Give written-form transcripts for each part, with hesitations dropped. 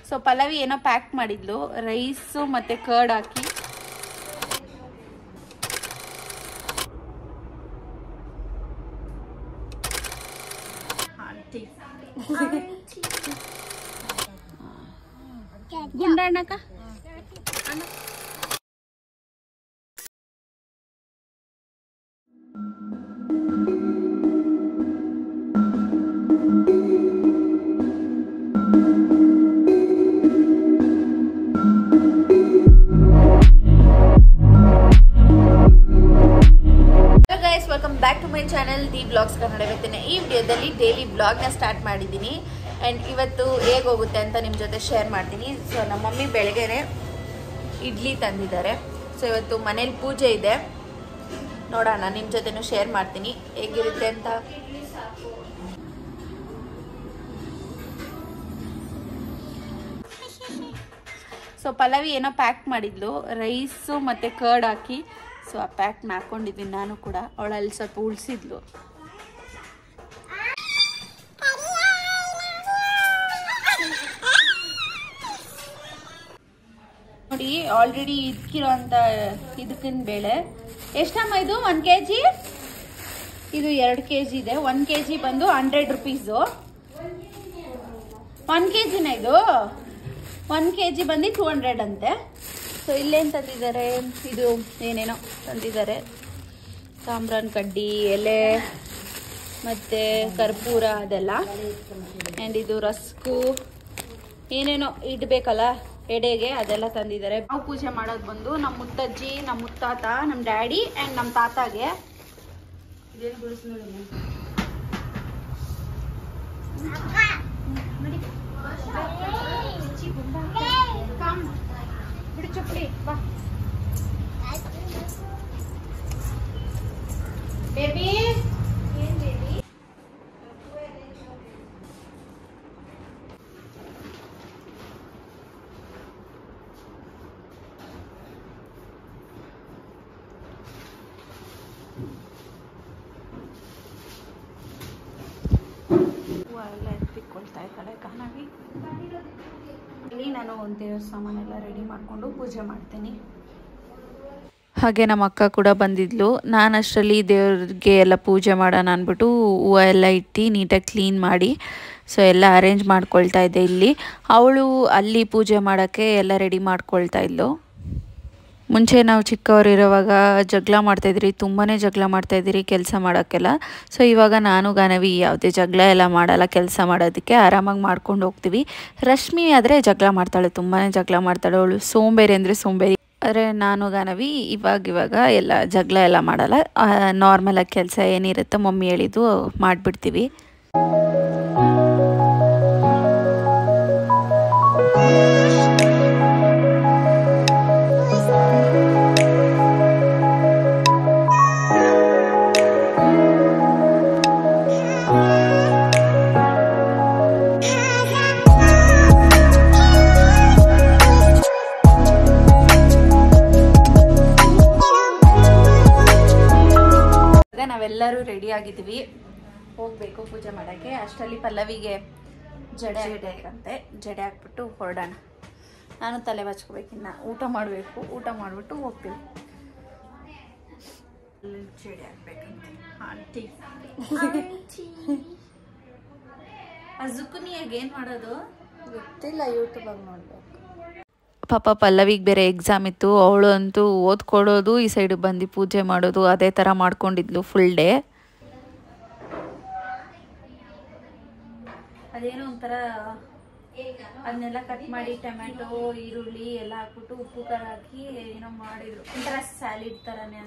So Pallavi ಏನೋ pack ಮಾಡಿದ್ಲು, rice ಮತ್ತು ಕರ್ಡ್ ಹಾಕಿ. ಗುಂಡಣ್ಣಕ್ಕ welcome back to my channel the blogs Kannada. ಇವತ್ತಿನ ಈ ವಿಡಿಯೋದಲ್ಲಿ ಡೈಲಿ ಬ್ಲಾಗ್ನ ಸ್ಟಾರ್ಟ್ ಮಾಡಿದ್ದೀನಿ ಆ್ಯಂಡ್ ಇವತ್ತು ಹೇಗೆ ಹೋಗುತ್ತೆ ಅಂತ ನಿಮ್ಮ ಜೊತೆ ಶೇರ್ ಮಾಡ್ತೀನಿ. ಸೊ ನಮ್ಮ ಮಮ್ಮಿ ಬೆಳಗ್ಗೆನೆ ಇಡ್ಲಿ ತಂದಿದ್ದಾರೆ. ಸೊ ಇವತ್ತು ಮನೇಲಿ ಪೂಜೆ ಇದೆ, ನೋಡೋಣ, ನಿಮ್ಮ ಜೊತೆನೂ ಶೇರ್ ಮಾಡ್ತೀನಿ ಹೇಗಿರುತ್ತೆ ಅಂತ. ಸೊ ಪಲ್ಲವಿ ಏನೋ ಪ್ಯಾಕ್ ಮಾಡಿದ್ಲು, ರೈಸು ಮತ್ತು ಕರ್ಡ್ ಹಾಕಿ. ಸೊ ಆ ಪ್ಯಾಕ್ನ ಹಾಕ್ಕೊಂಡಿದ್ದೀನಿ ನಾನು ಕೂಡ. ಅವಳಲ್ಲಿ ಸ್ವಲ್ಪ ಉಳಿಸಿದ್ಲು. ನೋಡಿ ಆಲ್ರೆಡಿ ಇದ್ಕಿರೋ ಅಂತ ಇದಕ್ಕಿನ ಬೇಳೆ ಎಷ್ಟಮ್ಮ ಇದು? 1 kg, ಇದು 2 kg ಇದೆ. 1 kg ಬಂದು 100 ರುಪೀಸು. 1 kgನ ಇದು? 1 kg ಬಂದು 200 ಅಂತೆ. ಸೊ ಇಲ್ಲೇನು ತಂದಿದ್ದಾರೆ, ಇದು ಏನೇನೋ ತಂದಿದ್ದಾರೆ, ಸಾಂಬ್ರಾನ್ ಕಡ್ಡಿ, ಎಲೆ ಮತ್ತು ಕರ್ಪೂರ ಅದೆಲ್ಲ. ಆ್ಯಂಡ್ ಇದು ರಸ್ಕು ಏನೇನೋ ಇಡಬೇಕಲ್ಲ ಎಡೆಗೆ, ಅದೆಲ್ಲ ತಂದಿದ್ದಾರೆ. ನಾವು ಪೂಜೆ ಮಾಡೋದು ಬಂದು ನಮ್ಮ ಮುತ್ತಜ್ಜಿ, ನಮ್ಮ ಮುತ್ತಾತ, ನಮ್ಮ ಡ್ಯಾಡಿ ಆ್ಯಂಡ್ ನಮ್ಮ ತಾತಾಗೆ. ಇದೇನು ಬಿಡಿಸ್ ನೋಡಿ ಬಿಡು ಚಪ್ಪಲಿ ಬಾ ಬೇಬಿ. ಏನ್ ಬೇಬಿ? ಎಲ್ಲ ಎತ್ತಿಕೊಳ್ತಾ ಇದ್ದಾಳೆ ಕನ್ನವಿ. ಇಲ್ಲಿ ನಾನು ಒಂದು ದೇವ್ರ ಸಾಮಾನೆಲ್ಲ ರೆಡಿ ಮಾಡಿಕೊಂಡು ಪೂಜೆ ಮಾಡ್ತೀನಿ. ಹಾಗೆ ನಮ್ಮ ಅಕ್ಕ ಕೂಡ ಬಂದಿದ್ಲು. ನಾನು ಅಷ್ಟರಲ್ಲಿ ದೇವ್ರಿಗೆ ಎಲ್ಲ ಪೂಜೆ ಮಾಡೋಣ ಅಂದ್ಬಿಟ್ಟು ಹೂವು ಎಲ್ಲ ಇಟ್ಟು ನೀಟಾಗಿ ಕ್ಲೀನ್ ಮಾಡಿ ಸೊ ಎಲ್ಲ ಅರೇಂಜ್ ಮಾಡ್ಕೊಳ್ತಾ ಇದ್ದೆ. ಇಲ್ಲಿ ಅವಳು ಅಲ್ಲಿ ಪೂಜೆ ಮಾಡೋಕ್ಕೆ ಎಲ್ಲ ರೆಡಿ ಮಾಡ್ಕೊಳ್ತಾ ಇದ್ಲು. ಮುಂಚೆ ನಾವು ಚಿಕ್ಕವರಿರುವಾಗ ಜಗಳ ಮಾಡ್ತಾಯಿದ್ರಿ, ತುಂಬಾ ಜಗಳ ಮಾಡ್ತಾಯಿದ್ರಿ ಕೆಲಸ ಮಾಡೋಕ್ಕೆಲ್ಲ. ಸೊ ಇವಾಗ ನಾನು ಗಾನವಿ ಯಾವುದೇ ಜಗಳ ಎಲ್ಲ ಮಾಡಲ್ಲ, ಕೆಲಸ ಮಾಡೋದಕ್ಕೆ ಆರಾಮಾಗಿ ಮಾಡ್ಕೊಂಡು ಹೋಗ್ತೀವಿ. ರಶ್ಮಿ ಆದರೆ ಜಗಳ ಮಾಡ್ತಾಳೆ, ತುಂಬಾ ಜಗಳ ಮಾಡ್ತಾಳೆ. ಅವಳು ಸೋಂಬೇರಿ ಅಂದರೆ ಸೋಂಬೇರಿ. ಆದರೆ ನಾನು ಗಾನವಿ ಇವಾಗ ಎಲ್ಲ ಜಗಳ ಎಲ್ಲ ಮಾಡಲ್ಲ, ನಾರ್ಮಲಾಗಿ ಕೆಲಸ ಏನಿರುತ್ತೋ ಮಮ್ಮಿ ಹೇಳಿದ್ದು ಮಾಡಿಬಿಡ್ತೀವಿ. ನಾವೆಲ್ಲರೂ ರೆಡಿ ಆಗಿದ್ದೀವಿ, ಹೋಗಬೇಕು ಪೂಜೆ ಮಾಡೋಕ್ಕೆ. ಅಷ್ಟರಲ್ಲಿ ಪಲ್ಲವಿಗೆ ಜಡೆ ಹಾಕಂತೆ, ಜಡೆ ಹಾಕ್ಬಿಟ್ಟು ಹೊರಡೋಣ. ನಾನು ತಲೆ ಬಚ್ಕೋಬೇಕಿನ್ನ, ಊಟ ಮಾಡಬೇಕು, ಊಟ ಮಾಡಿಬಿಟ್ಟು ಹೋಗ್ತೀವಿ. ಜಡೆ ಹಾಕ್ಬೇಕಂತೆ ಆಂಟಿ. ಅಜುಕುನಿಯಾಗ ಏನು ಮಾಡೋದು ಗೊತ್ತಿಲ್ಲ, ಯೂಟ್ಯೂಬಾಗ ನೋಡ್ಬೇಕು. ಪಾಪ ಪಲ್ಲವಿಗೆ ಬೇರೆ ಎಕ್ಸಾಮ್ ಇತ್ತು, ಅವಳು ಅಂತೂ ಓದ್ಕೊಡೋದು, ಈ ಸೈಡ್ ಬಂದು ಪೂಜೆ ಮಾಡೋದು, ಅದೇ ಥರ ಮಾಡ್ಕೊಂಡಿದ್ಲು ಫುಲ್ ಡೇ. ಅದೇನೋ ಒಂಥರ ಅದನ್ನೆಲ್ಲ ಕಟ್ ಮಾಡಿ ಟೊಮೆಟೊ, ಈರುಳ್ಳಿ ಎಲ್ಲ ಹಾಕ್ಬಿಟ್ಟು ಉಪ್ಪು ಖಾರ ಹಾಕಿ ಏನೋ ಮಾಡಿದ್ರು, ಒಂಥರ ಸ್ಯಾಲಿಡ್ ಥರನೇ.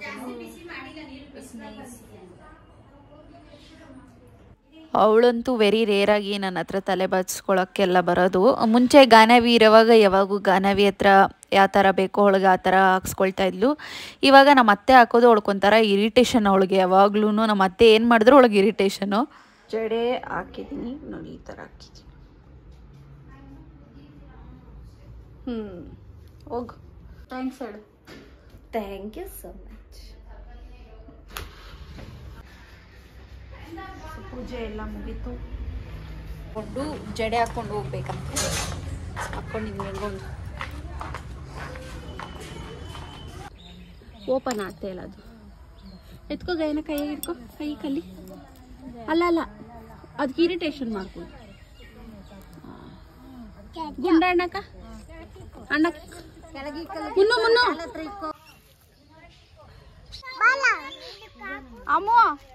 ಅವಳಂತೂ ವೆರಿ ರೇರಾಗಿ ನನ್ನ ಹತ್ರ ತಲೆ ಬಾಚಿಸ್ಕೊಳ್ಳೋಕ್ಕೆಲ್ಲ ಬರೋದು. ಮುಂಚೆ ಗಾನವಿ ಇರೋವಾಗ ಯಾವಾಗೂ ಗಾನವಿ ಹತ್ರ ಯಾವ ಥರ ಬೇಕೋ ಅವಳಿಗೆ ಆ ಥರ ಹಾಕ್ಸ್ಕೊಳ್ತಾ ಇದ್ಲು. ಇವಾಗ ನಮ್ಮ ಅತ್ತೆ ಹಾಕೋದು ಅವಳಿಗೊಂಥರ ಇರಿಟೇಷನ್. ಅವಳಿಗೆ ಯಾವಾಗ್ಲೂ ನಮ್ಮ ಅತ್ತೆ ಏನು ಮಾಡಿದ್ರು ಅವಳಿಗೆ ಇರಿಟೇಷನು. ಜಡೆ ಹಾಕಿದ್ದೀನಿ ನೋಡಿ, ಈ ಥರ ಹಾಕಿದ್ದೀನಿ. ಹೋಗು, ಥ್ಯಾಂಕ್ಸ್ ಹೇಳು. Thank you so much. ಪೂಜೆ ಎಲ್ಲ ಮುಗೀತು, ಕೊಂಡು ಜಡೆ ಹಾಕ್ಕೊಂಡು ಹೋಗ್ಬೇಕಂತ. ಹಾಕ್ಕೊಂಡಿದ್ದೀನಿ ಹೆಂಗೊಂದು ಓಪನ್ ಆಗ್ತಾ ಇಲ್ಲ ಅದು. ಎತ್ಕೋ ಗಯನ, ಕೈ ಹಿಡ್ಕೊ, ಕೈ ಕಲಿ. ಅಲ್ಲ ಅಲ್ಲ, ಅದಕ್ಕೆ ಇರಿಟೇಷನ್ ಮಾಡ್ಕೊಂಡು ಗುಂಡ ಅಣ್ಣಕ್ಕ ಅಣ್ಣಕ್ಕ ಮುನ್ನು ಮುನ್ನು ಅಮ್ಮು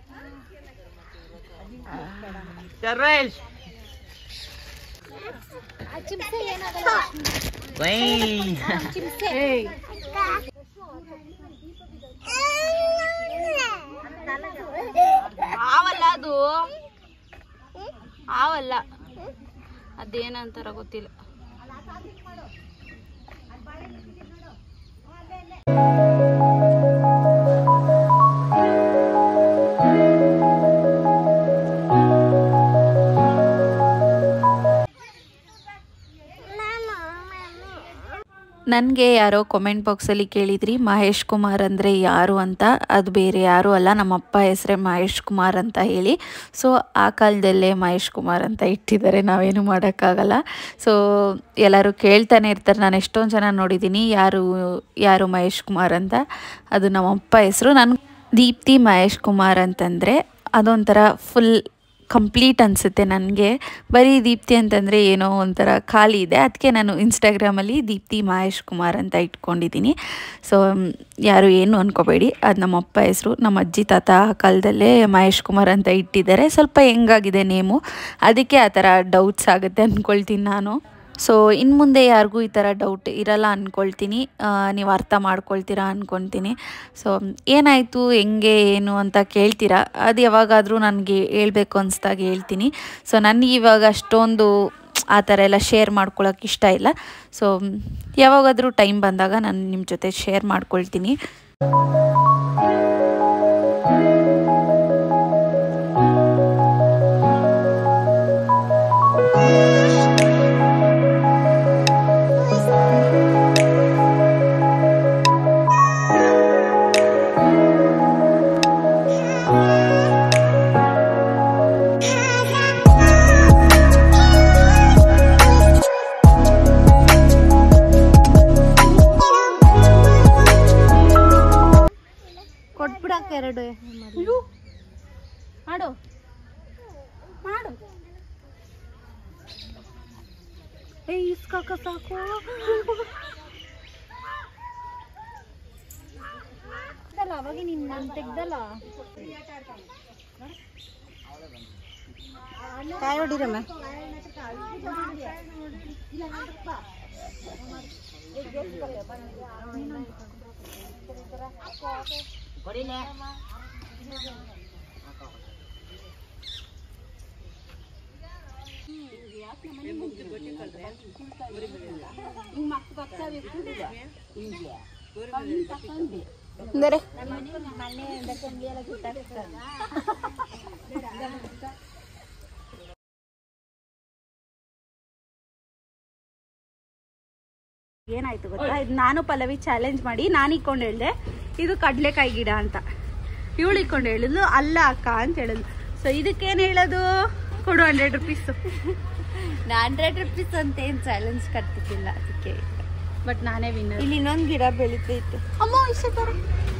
ಆವಲ್ಲ ಅದು, ಆವಲ್ಲ ಅದೇನಂತಾರ ಗೊತ್ತಿಲ್ಲ. ನನಗೆ ಯಾರೋ ಕಮೆಂಟ್ ಬಾಕ್ಸಲ್ಲಿ ಕೇಳಿದ್ರಿ ಮಹೇಶ್ ಕುಮಾರ್ ಅಂದರೆ ಯಾರು ಅಂತ. ಅದು ಬೇರೆ ಯಾರೂ ಅಲ್ಲ, ನಮ್ಮಪ್ಪ ಹೆಸರೇ ಮಹೇಶ್ ಕುಮಾರ್ ಅಂತ ಹೇಳಿ. ಸೊ ಆ ಕಾಲದಲ್ಲೇ ಮಹೇಶ್ ಕುಮಾರ್ ಅಂತ ಇಟ್ಟಿದ್ದಾರೆ, ನಾವೇನು ಮಾಡೋಕ್ಕಾಗಲ್ಲ. ಸೊ ಎಲ್ಲರೂ ಕೇಳ್ತಾನೆ ಇರ್ತಾರೆ, ನಾನು ಎಷ್ಟೊಂದು ಜನ ನೋಡಿದ್ದೀನಿ ಯಾರು ಮಹೇಶ್ ಕುಮಾರ್ ಅಂತ. ಅದು ನಮ್ಮಪ್ಪ ಹೆಸರು. ನಾನು ದೀಪ್ತಿ ಮಹೇಶ್ ಕುಮಾರ್ ಅಂತಂದರೆ ಅದೊಂಥರ ಫುಲ್ ಕಂಪ್ಲೀಟ್ ಅನಿಸುತ್ತೆ ನನಗೆ. ಬರೀ ದೀಪ್ತಿ ಅಂತಂದರೆ ಏನೋ ಒಂಥರ ಖಾಲಿ ಇದೆ, ಅದಕ್ಕೆ ನಾನು ಇನ್ಸ್ಟಾಗ್ರಾಮಲ್ಲಿ ದೀಪ್ತಿ ಮಹೇಶ್ ಕುಮಾರ್ ಅಂತ ಇಟ್ಕೊಂಡಿದ್ದೀನಿ. ಸೊ ಯಾರು ಏನು ಅಂದ್ಕೋಬೇಡಿ, ಅದು ನಮ್ಮಪ್ಪ ಹೆಸರು. ನಮ್ಮ ಅಜ್ಜಿ ತಾತ ಆ ಕಾಲದಲ್ಲೇ ಮಹೇಶ್ ಕುಮಾರ್ ಅಂತ ಇಟ್ಟಿದ್ದಾರೆ. ಸ್ವಲ್ಪ ಹೆಂಗಾಗಿದೆ ನೇಮು, ಅದಕ್ಕೆ ಆ ಥರ ಡೌಟ್ಸ್ ಆಗುತ್ತೆ ಅಂದ್ಕೊಳ್ತೀನಿ ನಾನು. ಸೊ ಇನ್ನು ಮುಂದೆ ಯಾರಿಗೂ ಈ ಥರ ಡೌಟ್ ಇರಲ್ಲ ಅಂದ್ಕೊಳ್ತೀನಿ, ನೀವು ಅರ್ಥ ಮಾಡ್ಕೊಳ್ತೀರಾ ಅಂದ್ಕೊಳ್ತೀನಿ. ಸೊ ಏನಾಯಿತು ಹೆಂಗೆ ಏನು ಅಂತ ಕೇಳ್ತೀರಾ, ಅದು ಯಾವಾಗಾದರೂ ನನಗೆ ಹೇಳ್ಬೇಕು ಅನಿಸ್ದಾಗ ಹೇಳ್ತೀನಿ. ಸೊ ನನಗೆ ಇವಾಗ ಅಷ್ಟೊಂದು ಆ ಥರ ಎಲ್ಲ ಶೇರ್ ಮಾಡ್ಕೊಳ್ಳೋಕೆ ಇಷ್ಟ ಇಲ್ಲ. ಸೊ ಯಾವಾಗಾದರೂ ಟೈಮ್ ಬಂದಾಗ ನಾನು ನಿಮ್ಮ ಜೊತೆ ಶೇರ್ ಮಾಡ್ಕೊಳ್ತೀನಿ. ಕೊಟ್ಬಿಡಕ್ಕೆ 2 ಮಾಡು ಮಾಡು. ಇಸ್ಕಾಕ ಸಾಕು. ಅವಾಗ ನೀನು ನಾನು ತೆಗ್ದಲ್ಲ ಕಾಯಿ ಹೊಡಿರಮ್ಮ. ಏನಾಯ್ತು ಗೊತ್ತಾ, ಇದು ನಾನು ಪಲ್ಲವಿ ಚಾಲೆಂಜ್ ಮಾಡಿ ನಾನು ಇಕ್ಕೊಂಡು ಹೇಳ್ದೆ ಇದು ಕಡಲೆಕಾಯಿ ಗಿಡ ಅಂತ. ಇವಳು ಇಕ್ಕೊಂಡು ಹೇಳಿದ್ಲು ಅಲ್ಲ ಅಕ್ಕ ಅಂತ ಹೇಳಿದ್ಲು. ಸೊ ಇದಕ್ಕೇನು ಹೇಳೋದು, ಕೊಡು 100 ರೂಪೀಸ್. ನಾ 100 ರೂಪೀಸ್ ಅಂತ ಏನು ಚಾಲೆಂಜ್ ಕಟ್ತಿದ್ದಿಲ್ಲ ಅದಕ್ಕೆ, ಬಟ್ ನಾನೇ ವಿನ್ನರ್. ಇಲ್ಲಿ ಇನ್ನೊಂದು ಗಿಡ ಬೆಳೀತೈತೆ ಅಮ್ಮ, ಇಷ್ಟ ಬರ.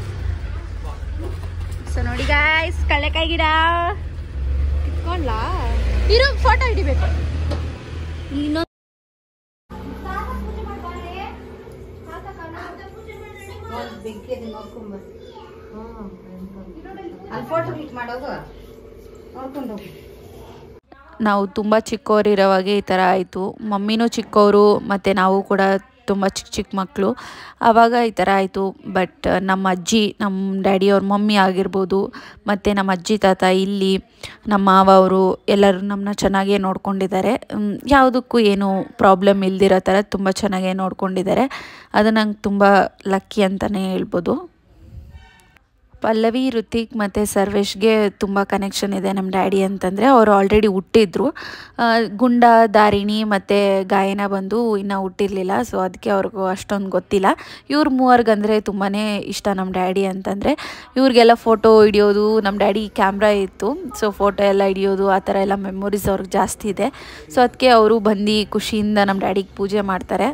ಸೊ ನೋಡಿ ಗಾಯ್ಸ್, ಕಡಲೆಕಾಯಿ ಗಿಡ ಇಟ್ಕೊಂಡ್ಲಾ, ಇರೋ ಫೋಟೋ ಹಿಡಿಬೇಕು. ಇನ್ನೊಂದು ನಾವು ತುಂಬ ಚಿಕ್ಕವರಿರೋವಾಗೆ ಈ ಥರ ಆಯಿತು. ಮಮ್ಮಿನೂ ಚಿಕ್ಕವರು ಮತ್ತು ನಾವು ಕೂಡ ತುಂಬ ಚಿಕ್ಕ ಮಕ್ಕಳು. ಆವಾಗ ಈ ಥರ ಆಯಿತು. ಬಟ್ ನಮ್ಮ ಅಜ್ಜಿ, ನಮ್ಮ ಡ್ಯಾಡಿಯವ್ರ ಮಮ್ಮಿ ಆಗಿರ್ಬೋದು, ಮತ್ತು ನಮ್ಮ ಅಜ್ಜಿ ತಾತ, ಇಲ್ಲಿ ನಮ್ಮ ಮಾವ ಅವರು ಎಲ್ಲರೂ ನಮ್ಮನ್ನ ಚೆನ್ನಾಗೇ ನೋಡ್ಕೊಂಡಿದ್ದಾರೆ. ಯಾವುದಕ್ಕೂ ಏನು ಪ್ರಾಬ್ಲಮ್ ಇಲ್ದಿರೋ ಥರ ತುಂಬ ಚೆನ್ನಾಗೇ ನೋಡ್ಕೊಂಡಿದ್ದಾರೆ. ಅದು ನಂಗೆ ತುಂಬ ಲಕ್ಕಿ ಅಂತಲೇ ಹೇಳ್ಬೋದು. ಪಲ್ಲವಿ, ಋತಿಕ್ ಮತ್ತು ಸರ್ವೇಶ್ಗೆ ತುಂಬ ಕನೆಕ್ಷನ್ ಇದೆ ನಮ್ಮ ಡ್ಯಾಡಿ ಅಂತಂದರೆ. ಅವರು ಆಲ್ರೆಡಿ ಹುಟ್ಟಿದ್ರು. ಗುಂಡ, ದಾರಿಣಿ ಮತ್ತು ಗಾಯನ ಬಂದು ಇನ್ನೂ ಹುಟ್ಟಿರಲಿಲ್ಲ. ಸೊ ಅದಕ್ಕೆ ಅವ್ರಿಗೂ ಅಷ್ಟೊಂದು ಗೊತ್ತಿಲ್ಲ. ಇವ್ರು ಮೂವರ್ಗಂದರೆ ತುಂಬಾ ಇಷ್ಟ ನಮ್ಮ ಡ್ಯಾಡಿ ಅಂತಂದರೆ. ಇವ್ರಿಗೆಲ್ಲ ಫೋಟೋ ಹಿಡಿಯೋದು, ನಮ್ಮ ಡ್ಯಾಡಿ ಕ್ಯಾಮ್ರಾ ಇತ್ತು, ಸೊ ಫೋಟೋ ಎಲ್ಲ ಹಿಡಿಯೋದು ಆ ಥರ ಎಲ್ಲ ಮೆಮೊರೀಸ್ ಅವ್ರಿಗೆ ಜಾಸ್ತಿ ಇದೆ. ಸೊ ಅದಕ್ಕೆ ಅವರು ಬಂದು ಖುಷಿಯಿಂದ ನಮ್ಮ ಡ್ಯಾಡಿಗೆ ಪೂಜೆ ಮಾಡ್ತಾರೆ.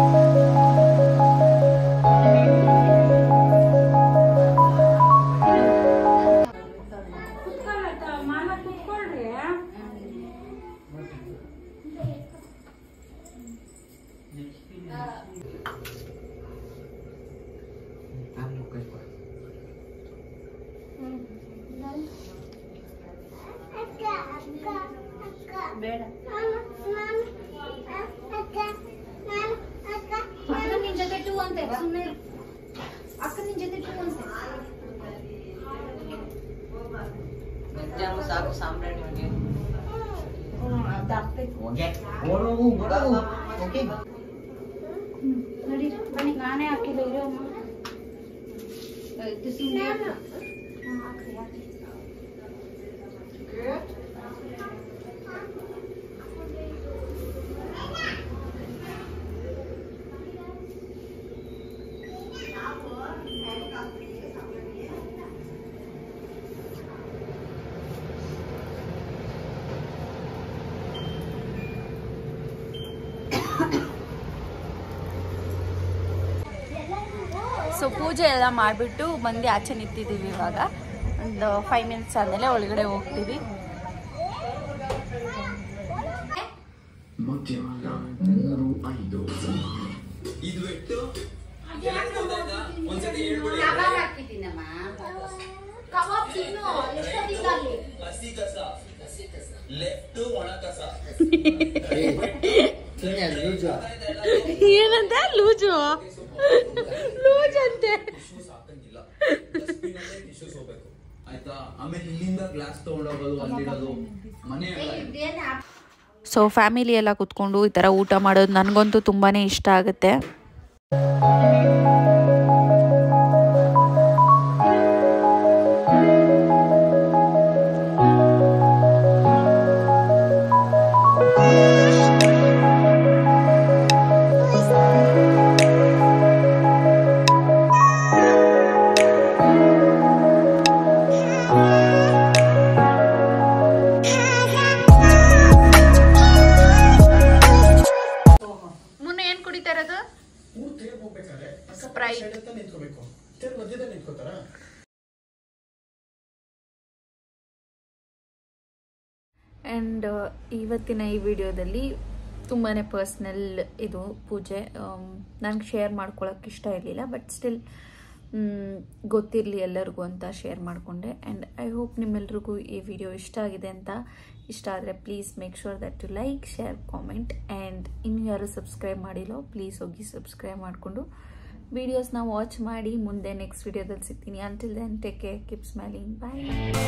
ನಾನೇ ಹಾಕಿಲ್ಲ ಇರೋ ಸೊ ಪೂಜೆ ಎಲ್ಲ ಮಾಡಿಬಿಟ್ಟು ಬಂದು ಆಚೆ ನಿಂತಿದ್ದೀವಿ. ಇವಾಗ ಒಂದು 5 ಮಿನಿಟ್ಸ್ ಆದಮೇಲೆ ಒಳಗಡೆ ಹೋಗ್ತೀವಿ. ಏನಂತ ಲೂಜು ಲೂಜ್ ಅಂತೆ. ಸೊ ಫ್ಯಾಮಿಲಿ ಎಲ್ಲ ಕುತ್ಕೊಂಡು ಈ ಥರ ಊಟ ಮಾಡೋದು ನನಗಂತೂ ತುಂಬಾ ಇಷ್ಟ ಆಗುತ್ತೆ. ಆ್ಯಂಡ್ ಇವತ್ತಿನ ಈ ವಿಡಿಯೋದಲ್ಲಿ ತುಂಬಾ ಪರ್ಸ್ನಲ್ ಇದು ಪೂಜೆ, ನನಗೆ ಶೇರ್ ಮಾಡ್ಕೊಳ್ಳೋಕೆ ಇಷ್ಟ ಇರಲಿಲ್ಲ, ಬಟ್ ಸ್ಟಿಲ್ ಗೊತ್ತಿರಲಿ ಎಲ್ಲರಿಗೂ ಅಂತ ಶೇರ್ ಮಾಡಿಕೊಂಡೆ. ಆ್ಯಂಡ್ ಐ ಹೋಪ್ ನಿಮ್ಮೆಲ್ರಿಗೂ ಈ ವಿಡಿಯೋ ಇಷ್ಟ ಆಗಿದೆ ಅಂತ. ಇಷ್ಟ ಆದರೆ please make sure that to like, share, comment. And ಇನ್ನು ಯಾರು ಸಬ್ಸ್ಕ್ರೈಬ್ ಮಾಡಿಲ್ಲೋ ಪ್ಲೀಸ್ ಹೋಗಿ ಸಬ್ಸ್ಕ್ರೈಬ್ ಮಾಡಿಕೊಂಡು ವಿಡಿಯೋಸ್ನ ವಾಚ್ ಮಾಡಿ. ಮುಂದೆ ನೆಕ್ಸ್ಟ್ ವಿಡಿಯೋದಲ್ಲಿ ಸಿಗ್ತೀನಿ. Until then take care, keep smiling, ಬಾಯ್.